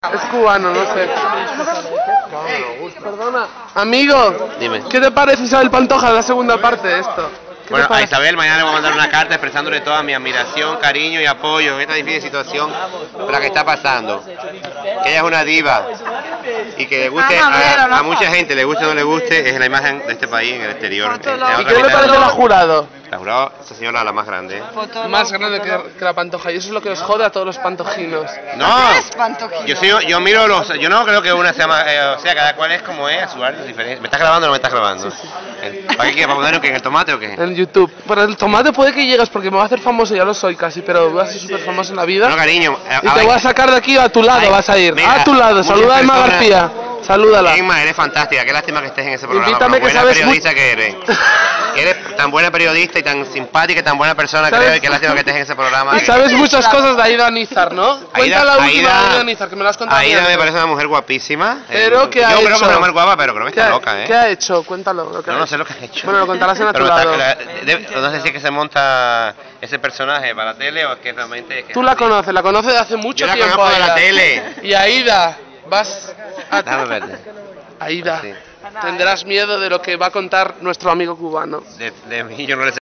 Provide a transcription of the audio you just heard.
Es cubano, no sé. Perdona. Amigo, Dime. ¿qué te parece Isabel Pantoja la segunda parte de esto? Bueno, a Isabel mañana le voy a mandar una carta expresándole toda mi admiración, cariño y apoyo en esta difícil situación por la que está pasando. Que ella es una diva y que le guste a mucha gente, le guste o no le guste, es la imagen de este país en el exterior. ¿Y qué le parece la jurado? La jurado, esta señora la más grande. Más grande que la Pantoja, y eso es lo que os jode a todos los pantojinos. No, yo miro yo no creo que una sea más, o sea, cada cual es como es, a su arte es diferente. ¿Me estás grabando o no me estás grabando? Sí. ¿Para qué quieres? ¿Para poner en el tomate o qué? En YouTube. Pero el tomate puede que llegues porque me va a hacer famoso, ya lo soy casi, pero voy a ser súper famoso en la vida. No, cariño. Y te voy a sacar de aquí a tu lado, vas a ir. Mira, a tu lado, saluda a Emma García. Salúdala. Emma, eres fantástica, qué lástima que estés en ese programa. Invítame, que buena sabes periodista que eres. Eres tan buena periodista y tan simpática y tan buena persona, creo, y qué lástima que estés en ese programa. Y sabes muchas cosas de Aida Nízar, ¿no? Cuenta la última de Aida Nízar, que me la has contado. Aida me parece una mujer guapísima. Pero ¿qué ha hecho? Yo creo que es una mujer guapa, pero creo que está loca, ¿eh? ¿Qué ha hecho? Cuéntalo. No sé lo que ha hecho. Bueno, lo contarás en otro lado. No sé si es que se monta ese personaje para la tele o es que realmente... Tú la conoces de hace mucho tiempo. Yo la conozco de la tele. Y Aida, vas a... Déjame verte. Aida, tendrás miedo de lo que va a contar nuestro amigo cubano. De mí yo no le